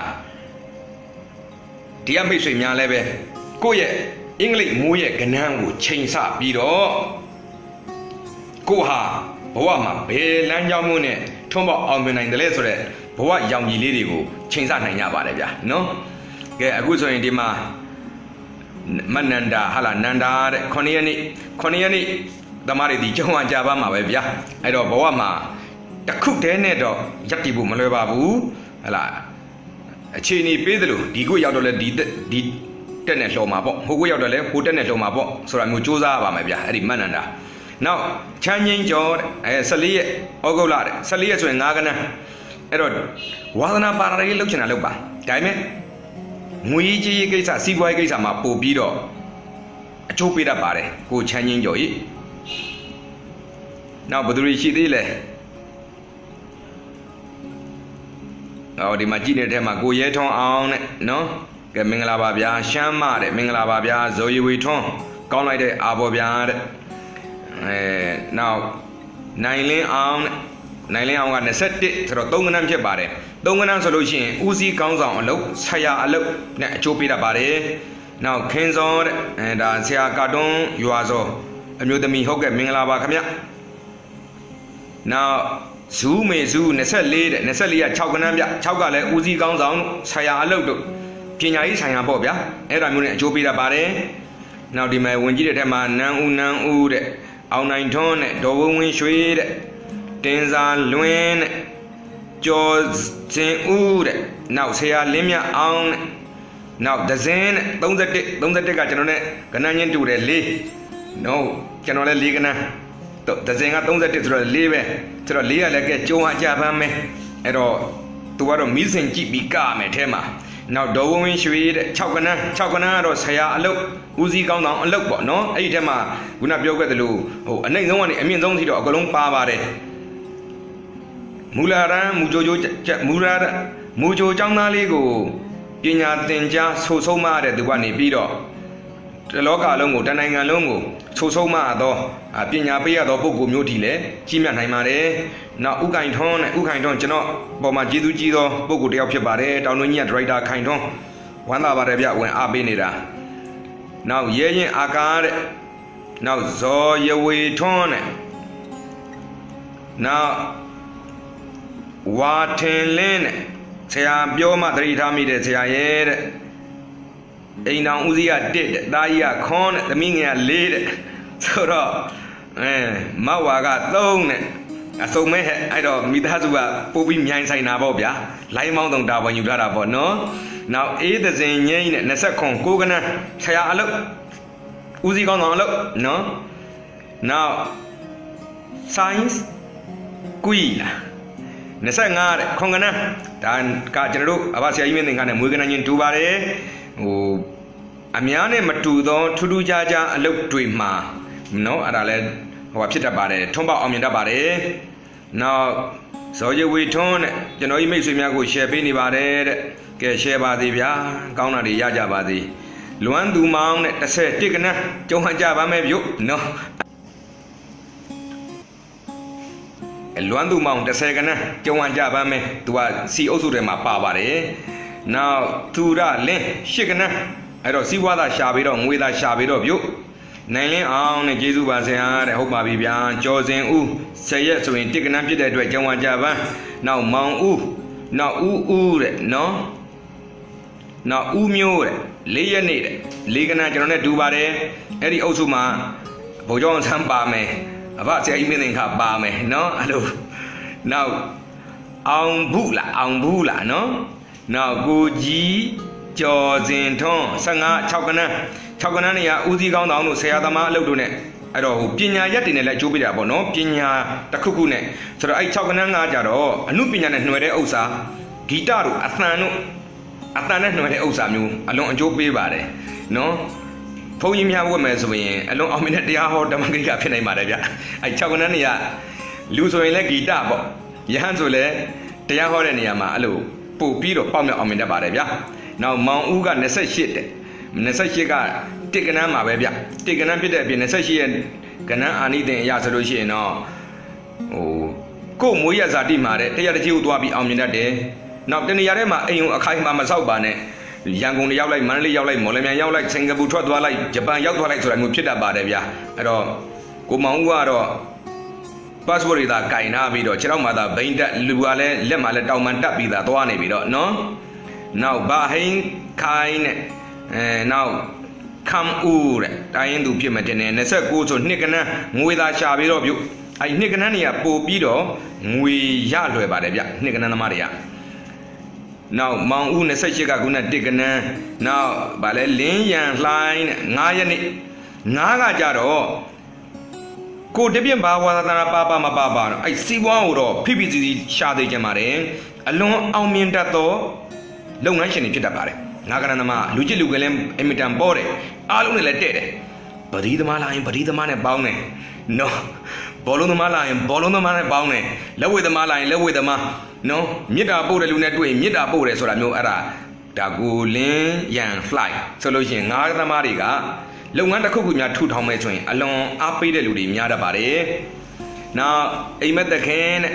ဒီကမိတ်ဆွေများလည်းပဲကိုယ့်ရဲ့အင်္ဂလိပ်မိုးရဲ့ကဏ္ဍကိုချိန်ဆပြီးတော့ကိုဟာဘဝမှာဘယ်လမ်းကြောင်းမျိုးနဲ့ထွန်းပေါက်အောင်မြင်နိုင်တယ်လဲဆိုတော့ဘဝရောင်ကြီးလေးတွေကိုချိန်ဆနိုင်ကြပါတယ်ဗျာနော်ကဲအခုဆိုရင်ဒီမှာမနန္ဒာဟာလာနန္ဒာတဲ့ခုနှစ်ရက်နေ့ခုနှစ်ရက်နေ့သမားတွေဒီကျောင်းဝကြပါမှာပဲဗျာအဲ့တော့ဘဝမှာတခုတည်းနဲ့တော့ရက်တည်ဖို့မလွယ်ပါဘူးဟလာအခြေအနေပေးသလိုဒီကိုရောက်တော့လဲဒီဒီတက်နဲ့လှော်မှာပေါ့ဟိုကိုရောက်တော့လဲဟိုတက်နဲ့လှော်မှာပေါ့ဆိုတာမျိုးစူးစမ်းရပါမယ်ဗျာအဲ့ဒီမနန္ဒာနောက်ချမ်းငင်းကျော်အဲဆယ်လေးရက်ဩဂုတ်လတဲ့ဆယ်လေးရက်ဆိုရင်ငါးကနန်းအဲ့တော့ဝါသနာပါရရေးလုပ်ချင်တာလုပ်ပါဒါပေမဲ့ငွေကြီးကြီးကိစ္စစီးပွားရေးကိစ္စမှာပို့ပြီးတော့အချိုးပေးတတ်ပါတယ်ကိုချမ်းငင်းကျော်ကြီးနောက်ဘယ်သူတွေရှိသေးလဲအော်ဒီမှာကြည့်နေတဲ့ထဲမှာကိုရဲထွန်းအောင်တဲ့နော်ကဲမင်္ဂလာပါဗျာရှမ်းမတဲ့မင်္ဂလာပါဗျာဇော်ရီဝေထွန်းကောင်းလိုက်တဲ့အာဘော်ဗျာတဲ့အဲနောက်နိုင်လင်းအောင်နိုင်လင်းအောင်က၂၁ဆိုတော့သုံးကနန်းဖြစ်ပါတယ်သုံးကနန်းဆိုလို့ရှိရင်ဦးစီးကောင်းဆောင်အလုပ်ဆရာအလုပ်နဲ့အကျိုးပေးတတ်ပါတယ်နောက်ခင်းစောတဲ့အဲဒါဆရာကာတွန်းရွာစောအမျိုးသမီးဟုတ်ကဲ့မင်္ဂလာပါခင်ဗျနောက်ဇူးမေဇူး၂၄တဲ့၂၄က၆ကနန်းဗျ၆ကလည်းဦးစီးကောင်းဆောင်ဆရာအလုပ်တို့ပညာရေးဆိုင်ရာပေါ့ဗျာအဲ့ဒါမျိုးနဲ့အကျိုးပေးတတ်ပါတယ်နောက်ဒီမှာဝင်ကြီးတဲ့ထက်မှာနန်းဦးနန်းဦးတဲ့အောင်နိုင်ထွန်းတဲ့ဒေါ်ဝင်းဝင်းရွှေတဲ့တင်စာလွင်တဲ့ကျော်စင်ဦးတဲ့နောက်ဆရာလင်းမြအောင်တဲ့နောက်ဒဇင်းတဲ့၃၁ ၃၁ကကျွန်တော်နဲ့ကနန်းချင်းတူတယ်လေးနော်ကျွန်တော်လည်းလေးကနန်းဒဇင်က၃၁ဆိုတော့လေးပဲဆိုတော့လေးကလည်းကဲကျုံးအကြပန်းမယ်အဲ့တော့သူကတော့မီးစင်ကြည့်ပြီးကမယ်ထဲမှာနောက်ဒေါ်ဝင်းဝင်းရွှေတဲ့၆ကနန်း၆ကနန်းကတော့ဆရာအလုပ်ဦးစီးကောင်းဆောင်အလုပ်ပေါ့နော်အဲ့ဒီထဲမှာခုနပြောခဲ့သလိုဟိုအနှိမ့်ဆုံးကနေအမြင့်ဆုံးထိတော့အကလုံးပါပါတယ်မူလာရန်မူကြိုကြိုမူလာမူကြိုចောင်းသားလေးကိုပညာသင်ကြားဆိုဆုံးမတဲ့သူကနေပြီးတော့တလောကလုံးကိုတနိုင်ငံလုံးကိုဆိုဆုံးမသောပညာပေးရသောပုဂ္ဂိုလ်မျိုးဒီလေကြီးမြတ်နိုင်ပါတယ်နောက်ဥက္ကဋ္ဌထွန်းနဲ့ဥက္ကဋ္ဌထွန်းကျွန်တော်ပေါ်မှာကျေးဇူးကြီးသောပုဂ္ဂိုလ်တယောက်ဖြစ်ပါတယ်တောင်တွင်းကြီးကဒရိုက်တာခိုင်ထွန်းဝမ်းသာပါတယ်ဗျဝင်အားပေးနေတာနောက်ရဲရင်အာကာတဲ့နောက်ဇော်ရဝေထွန်းနဲ့နောက်ဝါထင်လင်းနဲ့ဆရာပြောမှသတိထားမိတဲ့ဆရာရဲ့တဲ့အိမ်တော်ဦးစီးကတစ်တဲ့သားကြီးကခွန်းတဲ့သမီးငယ်ကလေးတဲ့ဆိုတော့အဲမဝါကသုံးနဲ့အစုံမဲ့အဲ့တော့မိသားစုကပို့ပြီးမြိုင်ဆိုင်တာပေါ့ဗျာလိုင်းမောင်းတုံတာဝန်ယူထားတာပေါ့နော်နောက်အေးသစင်ငိမ့်နဲ့၂၉ကိုကနန်းဆရာအလုပ်ဦးစီးကောင်းဆောင်အလုပ်နော်နောက် science ကွီလာ၂၅တဲ့ခွန်ကနန်းဒါကကျွန်တော်တို့အဘဆရာကြီးမင်းသင်္ကန်းနဲ့မွေးကနန်းချင်းတူပါတယ်ဟိုအများနဲ့မတူသောထူးထူးခြားခြားအလုပ်တွေမှာနော်အဲ့ဒါလဲဟိုဖြစ်တတ်ပါတယ်ထွန်းပေါက်အောင်မြင်တတ်ပါတယ်နောက်ဇော်ရဝေထွန်းတဲ့ကျွန်တော်ကြီးမိတ်ဆွေများကို share ပေးနေပါတယ်တဲ့ကဲ share ပါသေးဗျာကောင်းတာတွေရကြပါသေးလွမ်းသူမောင်နဲ့တစ်ဆယ်တစ်ကနန်းကျုံဟန်ကြပါမယ်ဗျနော်လွမ်းသူမောင်တစ်ဆယ်ကနန်းကျုံဟန်ကြပါမယ်သူကစီအုပ်စုထဲမှာပါပါတယ်နောက်သူရလင်းရှစ်ကနန်းအဲ့တော့စီးပွားသာရှာပြီးတော့ငွေသာရှာပြီးတော့ဗျနိုင်လင်းအောင်နဲ့ကျေးဇူးပါဆရာတဲ့ဟုတ်ပါပြီဗျာကျော်စင်ဦးဆယ်ရက်ဆိုရင်တစ်ကနန်းဖြစ်တဲ့အတွက်ကျုံဟန်ကြပါနောက်မောင်ဦးနောက်ဦးဦးတဲ့နော်နောက်ဦးမျိုးတဲ့လေးရက်နေ့တဲ့လေးကနန်းကျွန်တော်နဲ့တူပါတယ်အဲ့ဒီအုပ်စုမှာဘုံကျောင်းဆန်းပါမယ်အဘဆရာကြီးမင်းသင်္ခပါမယ်နော်အဲ့လိုနောက်အောင်ဘူးလားအောင်ဘူးလားနော်နောက်ကိုကြီးကျော်စင်ထွန်းဆယ့်ငါး ၆ကနန်း၆ကနန်းနေရဦးစီးကောင်းတောင်တို့ဆရာသမားအလုပ်တို့နဲ့အဲ့တော့ဟိုပညာရက်တွေနဲ့လည်းအကျိုးပေးတာပေါ့နော်ပညာတစ်ခုခုနဲ့ဆိုတော့အဲ့၆ကနန်းကကြတော့အမှုပညာနဲ့နှွယ်တဲ့ဥစ္စာဂီတတို့အသံတို့အတန်နဲ့နှွယ်တဲ့ဥစ္စာမျိုးအလွန်အကျိုးပေးပါတယ်နော်ဘုန်းကြီးများဝတ်မယ်ဆိုရင်အလွန်အောင်မြင်တဲ့တရားဟောဓမ္မဂရိကဖြစ်နိုင်ပါတယ်ဗျအဲ၆ကနန်းနေရလူဆိုရင်လည်းဂီတပေါ့ယဟန်ဆိုလည်းတရားဟောတဲ့နေရာမှာအဲ့လိုပို့ပြီးတော့ပေါက်မြောက်အောင်မြင်တတ်ပါတယ်ဗျနောက်မောင်ဦးက၂၈တဲ့၂၈ကတစ်ကနန်းမှာပဲဗျတစ်ကနန်းဖြစ်တဲ့အပြင်၂၈ရဲ့ကနန်းအာနိသင်အရာဆိုလို့ရှိရင်တော့ဟိုကို့မွေးရဇာတိမှာတဲ့တရားတစ်ကြီးကိုသွားပြီးအောင်မြင်တတ်တယ်နောက်တနေရာထဲမှာအိမ်ုံအခိုင်မှာမဆောက်ပါနဲ့ရန်ကုန်ရောက်လိုက်မန္တလေးရောက်လိုက်မော်လမြိုင်ရောက်လိုက်စင်ကာပူထွက်သွားလိုက်ဂျပန်ရောက်သွားလိုက်ဆိုတာမျိုးဖြစ်တတ်ပါတယ်ဗျာအဲ့တော့ကိုမောင်ဦးကတော့ passport တွေသာကင်ထားပြီးတော့ခြေထောက်မှာသာဘိန်းတက်လူကလည်းလက်မှာလည်းတောင်မှန်တက်ပြီးသာသွားနေပြီတော့နော်နောက်ဘာဟိန်းခိုင်းနဲ့အဲနောက်ခမ်ဦးတဲ့တိုင်းရင်သူဖြစ်မှတင်နေ၂၉ဆိုနှစ်ကနန်းငွေသာရှာပြီးတော့ပြုအဲ့နှစ်ကနန်းတွေကပို့ပြီးတော့ငွေရလွယ်ပါတယ်ဗျနှစ်ကနန်းသမားတွေကနောက်မောင်ဦး၂၈ကခုနတစ်ကနန်းနောက်ဗာလဲလင်းရန်လှိုင်းနဲ့၅ရက်နေ့၅ကကြတော့ကိုတပြင်းဘာဝါသနာပါပါမပါပါတော့အဲ့စီးပွားကိုတော့ဖိဖိစီစီရှာသေးကြပါတယ်အလွန်အောင်မြင်တတ်သောလုပ်ငန်းရှင်တွေဖြစ်တတ်ပါတယ်ငါကနန်းသမားလူချစ်လူကလေးအင်မတန်ပေါ်တယ်အားလုံးနဲ့လည်းတဲ့တယ်ပတိသမားလာရင်ပတိသမားနဲ့ပေါင်းတယ်နော်ဘောလုံးသမားလာရင်ဘောလုံးသမားနဲ့ပေါင်းတယ်လက်ဝဲသမားလာရင်လက်ဝဲသမားနော်မြစ်တာပို့တဲ့လူနဲ့တွေ့ရင်မြစ်တာပို့တယ်ဆိုတာမျိုးအဲ့ဒါဒါကိုလင်းရန် fly ဆိုလို့ရှိရင်ငါးသမားတွေကလုပ်ငန်းတစ်ခုခုများထူထောင်မယ်ဆိုရင်အလွန်အားပေးတဲ့လူတွေများတတ်ပါတယ်နောက်အိမ်မက်တခင်နဲ့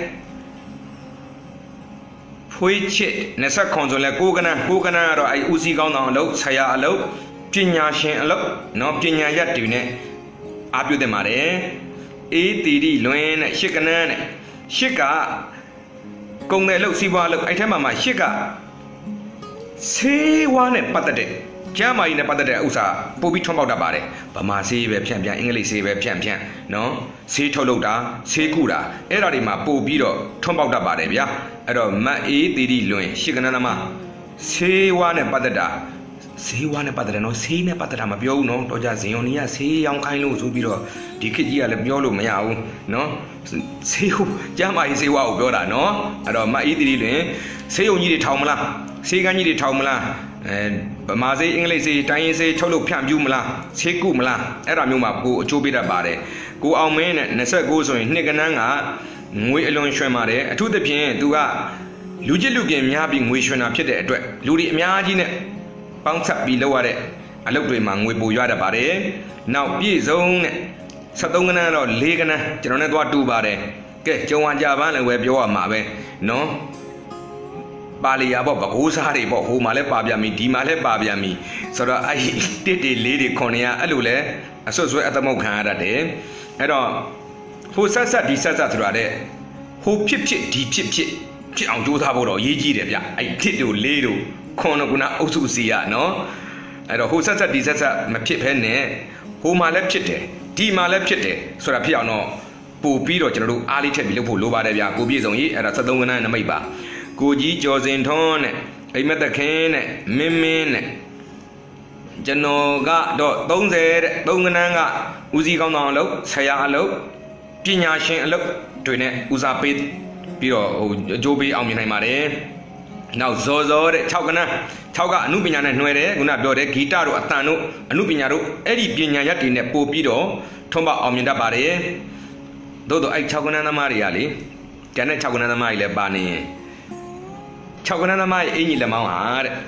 ဖွေးချစ်၂၀ခွန်ဆိုလဲကိုကနန်းကိုကနန်းကတော့အဲ့ဦးစီးကောင်းဆောင်အလုပ်ဆရာအလုပ်ပညာရှင်အလုပ်နော်ပညာရက်တွေနဲ့အားပြုတင်ပါတယ်အေးတီတီလွင်နဲ့ရှစ်ကနန်းနဲ့ရှစ်ကကုံတဲ့အလုပ်စီးပွားအလုပ်အဲ့ထဲမှာမှရှစ်ကဆေးဝါးနဲ့ပတ်သက်တဲ့ကျမ်းမာရေးနဲ့ပတ်သက်တဲ့ဥစ္စာပို့ပြီးထွန်းပေါက်တတ်ပါတယ်ဗမာဆေးပဲဖြန့်ဖြန့်အင်္ဂလိပ်ဆေးပဲဖြန့်ဖြန့်နော်ဆေးထုတ်လုပ်တာဆေးကုတာအဲ့ဒါတွေမှာပို့ပြီးတော့ထွန်းပေါက်တတ်ပါတယ်ဗျာအဲ့တော့မတ်အေးတီတီလွင်ရှစ်ကနန်းသမားဆေးဝါးနဲ့ပတ်သက်တာဆေးဝါးနဲ့ပတ်သက်တယ်နော်ဆေးနဲ့ပတ်သက်တာမပြောဘူးနော်တော့ကြဇင်ယုံနီးကဆေးရောင်းခိုင်းလို့ဆိုပြီးတော့ဒီခေတ်ကြီးကလည်းပြောလို့မရဘူးနော်ဆေးဟုတ်ကျမ်းမာရေးဆေးဝါးကိုပြောတာနော်အဲ့တော့မတ်အေးတီတီလွင်ဆေးရုံကြီးတွေထောင်မလားဆေးကန်းကြီးတွေထောင်မလားအဲဗမာဆေးအင်္ဂလိပ်ဆေးတိုင်းရင်းဆေးထုတ်လုပ်ဖြန့်ဖြူးမလားဆေးကုမလားအဲ့ဒါမျိုးမှာကိုအကျိုးပေးတတ်ပါတယ်ကိုအောင်မင်းနဲ့၂၉ဆိုရင်နှစ်ကနန်းကငွေအလွန်ရွှင်ပါတယ်အထူးသဖြင့်သူကလူချစ်လူကင်များပြီးငွေရွှင်တာဖြစ်တဲ့အတွက်လူတွေအများကြီးနဲ့ပေါင်းဆက်ပြီးလုပ်ရတဲ့အလုပ်တွေမှာငွေပိုရတတ်ပါတယ်နောက်ပြည့်စုံနဲ့၁၃ကနန်းတော့၄ကနန်းကျွန်တော်နဲ့သွားတူပါတယ်ကဲကျုံဝါကြပန်းလည်းပဲပြောရမှာပဲနော်ပါလီယာပေါ့ဗကိုးစားတွေပေါ့ဟိုမှာလည်းပါပြန်ပြီဒီမှာလည်းပါပြန်ပြီဆိုတော့အဲ့တစ်တွေလေးတွေခွန်နေရအဲ့လိုလဲအဆွတ်ဆွဲအသမုတ်ခံရတတ်တယ်အဲ့တော့ဟိုဆက်ဆက်ဒီဆက်ဆက်ဆိုတာတဲ့ဟိုဖြစ်ဖြစ်ဒီဖြစ်ဖြစ်ဖြစ်အောင်ကြိုးစားဖို့တော့ရေးကြည့်တယ်ဗျအဲ့တစ်တို့လေးတို့ခွန်တော့ကုနာအုပ်စုစီရနော်အဲ့တော့ဟိုဆက်ဆက်ဒီဆက်ဆက်မဖြစ်ဘဲနဲ့ဟိုမှာလည်းဖြစ်တယ်ဒီမှာလည်းဖြစ်တယ်ဆိုတာဖြစ်အောင်တော့ပို့ပြီးတော့ကျွန်တော်တို့အားလေးထက်ပြီးလုပ်ဖို့လိုပါတယ်ဗျကိုပြည့်စုံကြီးအဲ့ဒါ၁၃ကနန်းနမိတ်ပါကိုကြီးကျော်စင်ထွန်းနဲ့အိမ်မက်တခင်နဲ့မင်းမင်းနဲ့ကျွန်တော်ကတော့၃၀တဲ့၃ကနန်းကဦးစီးကောင်းဆောင်အလုပ်ဆရာအလုပ်ပညာရှင်အလုပ်တွေနဲ့ဦးစားပေးပြီးတော့ဟိုအကျိုးပေးအောင်မြင်နိုင်ပါတယ်နောက်ဇော်ဇော်တဲ့၆ကနန်း၆ကအမှုပညာနဲ့နှွယ်တယ်ခုနပြောတယ်ဂီတတို့အတန်တို့အမှုပညာတို့အဲ့ဒီပညာရက်တွေနဲ့ပို့ပြီးတော့ထွန်းပေါက်အောင်မြင်တတ်ပါတယ်သို့တော့အဲ့၆ကနန်းသမားတွေကလေကျန်တဲ့၆ကနန်းသမားတွေလည်းပါနေရင်၆ကနန်းသမားရဲ့အင်ကြီးလက်မောင်းဟာတဲ့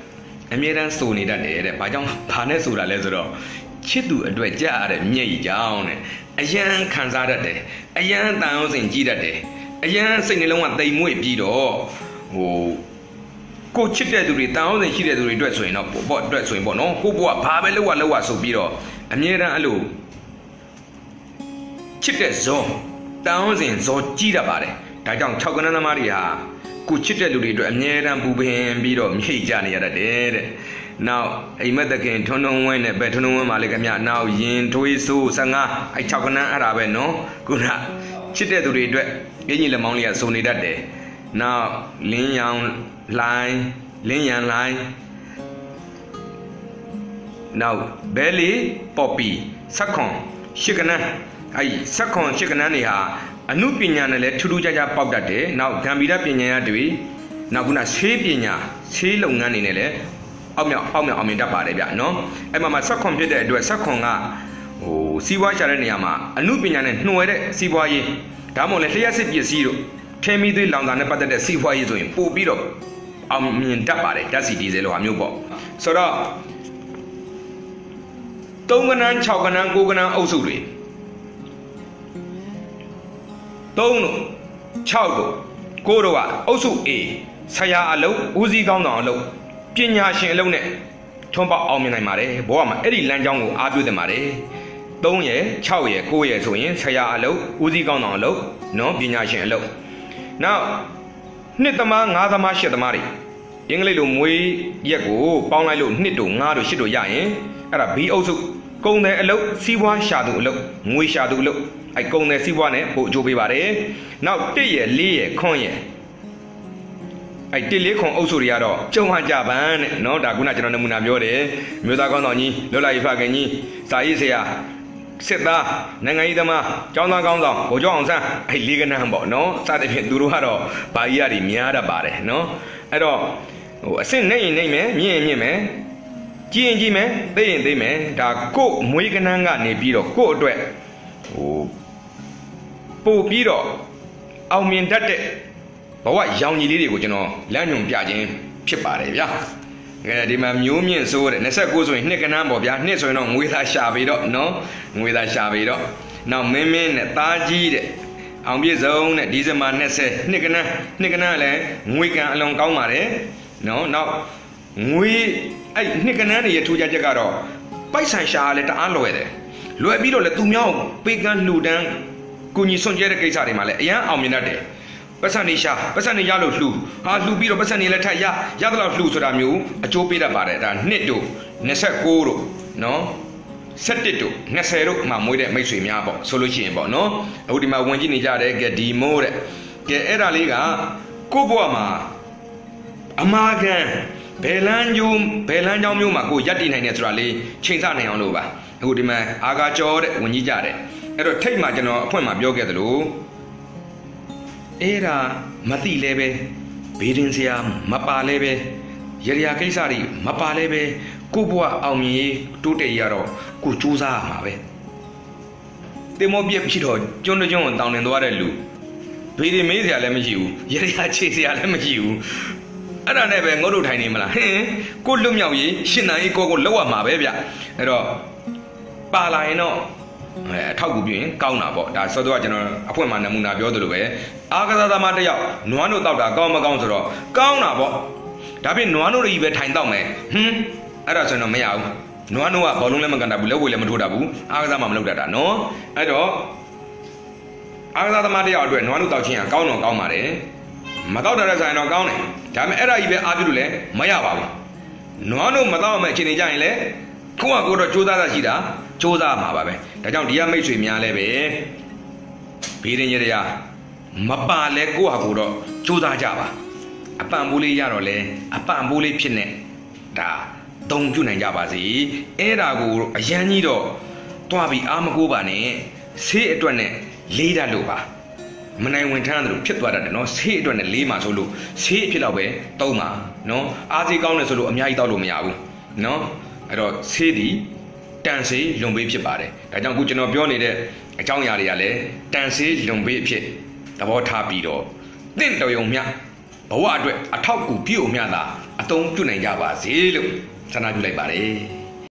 အမြဲတမ်းစိုးနေတတ်တယ်တဲ့ဘာကြောင့်ဘာနဲ့ဆိုတာလဲဆိုတော့ချစ်သူအတွက်ကြားရတဲ့မျက်ရည်ကြောင့်တဲ့အယံခံစားတတ်တယ်အယံတန်အောင်စင်ကြည့်တတ်တယ်အယံစိတ်နှလုံးကတိမ်မွေ့ပြီးတော့ဟိုကိုချစ်တဲ့သူတွေတန်အောင်စင်ရှိတဲ့သူတွေအတွက်ဆိုရင်တော့ပေါ့အတွက်ဆိုရင်ပေါ့နော်ကိုဘွားဘာပဲလောက်ရလောက်ရဆိုပြီးတော့အမြဲတမ်းအဲ့လိုချစ်တဲ့ဇောတန်အောင်စင်ဇောကြည့်တတ်ပါတယ်ဒါကြောင့်၆ကနန်းသမားတွေဟာကိုချစ်တဲ့လူတွေအတွက်အမြဲတမ်းပူပင်ပြီးတော့မြိတ်ကြနေရတတ်တယ်တဲ့နောက်အိမ်မက်တခင်ထွန်းထွန်းဝင်းနဲ့ပဲထွန်းထွန်းဝင်းပါလေခင်ဗျနောက်ရင်ထွေးဆိုးဆယ်ငါအဲ၆ကနန်းအဲ့ဒါပဲနော်ခုနချစ်တဲ့သူတွေအတွက်ရင်းကြီးလက်မောင်းလေးကစုံနေတတ်တယ်နောက်လင်းရောင်လိုင်းလင်းရန်လိုင်းနောက်ဘဲလီပေါ်ပီဆက်ခွန်ရှစ်ကနန်းအဲဆက်ခွန်ရှစ်ကနန်းတွေဟာအနုပညာနဲ့လည်းထူးထူးခြားခြားပေါက်တတ်တယ်နောက်ဂံဗီရပညာရတွေနောက်ခုနဆေးပညာဆေးလုပ်ငန်းတွေနဲ့လည်းအောက်မြောက်အောက်မြောက်အောင်မြင်တတ်ပါတယ်ဗျနော်အဲ့မှာမှာဆက်ခွန်ဖြစ်တဲ့အတွက်ဆက်ခွန်ကဟိုစီးပွားရှာတဲ့နေရာမှာအနုပညာနဲ့နှွယ်တဲ့စီးပွားရေးဒါမှမဟုတ်လေလျှက်စစ်ပစ္စည်းတို့ထင်းမီသွေးလောင်စာနဲ့ပတ်သက်တဲ့စီးပွားရေးဆိုရင်ပို့ပြီးတော့အောင်မြင်တတ်ပါတယ်ဓာတ်ဆီဒီဇယ်လိုဟာမျိုးပေါ့ဆိုတော့သုံးကနန်း၆ကနန်း၉ကနန်းအုပ်စုတွေသုံးတို့၆တို့ကိုတို့ကအုပ်စု A ဆရာအလုပ်ဦးစီးကောင်းဆောင်အလုပ်ပညာရှင်အလုပ်နဲ့ထွန်းပေါက်အောင်မြင်နိုင်ပါတယ်ဘောကမှာအဲ့ဒီလမ်းကြောင်းကိုအားပြုသင့်ပါတယ်သုံးရယ်၆ရယ်၉ရယ်ဆိုရင်ဆရာအလုပ်ဦးစီးကောင်းဆောင်အလုပ်နော်ပညာရှင်အလုပ်နောက်နှစ်သမားငါးသမားရှစ်သမားတွေအင်္ဂလိပ်လိုမွေးရက်ကိုပေါင်းလိုက်လို့နှစ်တို့ငါးတို့ရှစ်တို့ရရင်အဲ့ဒါ B အုပ်စုကုန်တယ်အလုပ်စီးပွားရှာသူအလုပ်ငွေရှာသူအလုပ်အဲကုန်တယ်စီးပွားနဲ့ပို့အကျိုးပေးပါတယ်နောက်တစ်ရယ်လေးရယ်ခွန်းရယ်အဲတစ်လေးခွန်အုပ်စုတွေကတော့ကျုံဟန်ကြပန်းတဲ့နော်ဒါခုနကျွန်တော်နမူနာပြောတယ်မြို့သားကောင်းဆောင်ကြီးလွတ်လာရေးဖခင်ကြီးစာရေးဆရာစစ်သားနိုင်ငံရေးသမားကျောင်းသားကောင်းဆောင်ဗိုလ်ချုပ်အောင်ဆန်းအဲလေးကနန်းပေါ့နော်စသဖြင့်သူတို့ကတော့ဗာကြီးရည်များတတ်ပါတယ်နော်အဲ့တော့ဟိုအစ်စ်နေရင်နေမယ်မြင့်ရင်မြင့်မယ်ကြည့်ရင်ကြည့်မယ်သိရင်သိမယ်ဒါကို့မွေးကနန်းကနေပြီးတော့ကို့အတွက်ဟိုပို့ပြီးတော့အောင်မြင်တတ်တဲ့ဘဝရောင်ကြီးလေးတွေကိုကျွန်တော်လမ်းညွှန်ပြခြင်းဖြစ်ပါတယ်ဗျာအဲဒီမှာမျိုးမြင့်ဆိုးတဲ့၂၉ဆိုရင်နှစ်ကနန်းပေါ့ဗျာနှစ်ဆိုရင်တော့ငွေသားရှာပြီးတော့နော်ငွေသားရှာပြီးတော့နောက်မင်းမင်းနဲ့သားကြီးတဲ့အောင်ပြည့်စုံတဲ့ဒီဇင်ဘာ၂၀နှစ်ကနန်းနှစ်ကနန်းလည်းငွေကံအလွန်ကောင်းပါတယ်နော်နောက်ငွေအဲ့နှစ်ကနန်းတွေရဲ့ထူးခြားချက်ကတော့ပိုက်ဆံရှာလည်းတအားလွယ်တယ်လွယ်ပြီးတော့လည်းသူများပေးကမ်းလှူဒန်းကိုကြီးစွန့်ကြဲတဲ့ကိစ္စတွေမှာလည်းအရန်အောင်မြင်တတ်တယ်ပတ်စံနေရှာပတ်စံနေရလို့လှူဟာလှူပြီးတော့ပတ်စံနေလည်းထက်ရရသလောက်လှူဆိုတာမျိုးအကျိုးပေးတတ်ပါတယ်ဒါနှစ်တို့၂၉တို့နော်၁၁တို့၂၀တို့မှမွေးတဲ့မိတ်ဆွေများပေါ့ဆိုလို့ရှိရင်ပေါ့နော်အခုဒီမှာဝင်ကြည့်နေကြတယ်ကဲဒီမိုးတဲ့ကဲအဲ့ဒါလေးကကိုယ့်ဘဝမှာအမာခံဘယ်လန်းကျုံဘယ်လန်းကြောင်းမျိုးမှာကိုရက်တည်နိုင်တယ်ဆိုတာလေးချိန်ဆနိုင်အောင်လို့ပါအခုဒီမှာအာဂါကျော်တဲ့ဝင်ကြီးကြတယ်အဲ့တော့ထိတ်မှာကျွန်တော်အဖွင့်မှာပြောခဲ့သလိုအဲ့ဒါမသိလဲပဲဘေးဒင်းစရာမပါလဲပဲရရကိစ္စတွေမပါလဲပဲကိုဘွားအောင်မြင်ရေးတိုးတက်ရတော့ကိုစူးစမ်းရမှာပဲတင်မောပြက်ဖြစ်တော့ကျွန်းကျွန်းတောင်းတင်သွားတဲ့လူဘေးဒင်းမေးစရာလည်းမရှိဘူးရရချေစရာလည်းမရှိဘူးအဲ့ဒါနဲ့ပဲငုတ်တို့ထိုင်နေမလားဟင်ကိုလွတ်မြောက်ရေးရှင်နိုင်ရေးကိုကိုလောက်ရမှာပဲဗျအဲ့တော့ပါလာရင်တော့အဲအထောက်ကူပြရင်ကောင်းတာပေါ့ဒါဆိုတော့ကျွန်တော်အဖွင့်မှာနမူနာပြောသလိုပဲအာကစားသမားတယောက်နွားတို့တောက်တာကောင်းမကောင်းဆိုတော့ကောင်းတာပေါ့ဒါပြင်နွားတို့ကြီးပဲထိုင်တော့မယ်ဟင်အဲ့ဒါဆိုရင်တော့မရဘူးနွားတို့ကဘောလုံးလည်းမကန်တတ်ဘူးလက်ဝဲလည်းမထိုးတတ်ဘူးအာကစားမှမလုပ်တတ်တာနော်အဲ့တော့အာကစားသမားတယောက်အတွက်နွားတို့တောက်ခြင်းကကောင်းတော့ကောင်းပါတယ်မတောက်တဲ့ဆိုင်တော့ကောင်းတယ်ဒါပေမဲ့အဲ့ဒါကြီးပဲအားပြုလို့လည်းမရပါဘူးနွားတို့မတောက်မှအချိန်နေကြရင်လည်းကိုကကိုတော့ကြိုးစားတာရှိတာကြိုးစားမှာပါပဲဒါကြောင့်ဒီကမိတ်ဆွေများလည်းပဲဘေးရင်ရရမပါလဲကိုဟာကိုတော့ကြိုးစားကြပါအပံပိုးလေးရတော့လဲအပံပိုးလေးဖြစ်နေဒါတုံပြုနိုင်ကြပါစေအဲ့ဒါကိုအရန်ကြီးတော့တွားပြီးအာမကိုပါနဲ့ဆေးအတွက်နဲ့လေးတတ်လို့ပါမနိုင်ဝင်ထမ်းတယ်လို့ဖြစ်သွားတတ်တယ်နော်ဆေးအတွက်နဲ့လေးမှာဆိုလို့ဆေးအဖြစ်တော့ပဲသုံးပါနော်အားစီကောင်းတယ်ဆိုလို့အများကြီးတောက်လို့မရဘူးနော်အဲ့တော့ဆေးဒီတန်ဆေးလွန်ပေးဖြစ်ပါတယ်ဒါကြောင့်အခုကျွန်တော်ပြောနေတဲ့အကြောင်းအရာတွေကလည်းတန်ဆေးလွန်ပေးအဖြစ်သဘောထားပြီးတော့တင့်တော်ရုံမြဘဝအတွက်အထောက်အကူပြုအမြတာအသုံးပြုနိုင်ကြပါစေလို့ဆန္ဒပြုလိုက်ပါတယ်